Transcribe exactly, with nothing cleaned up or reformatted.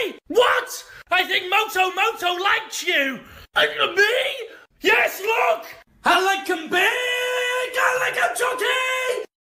Really? What? I think Moto Moto likes you. And me? Yes, look! I like him big, I like him chunky!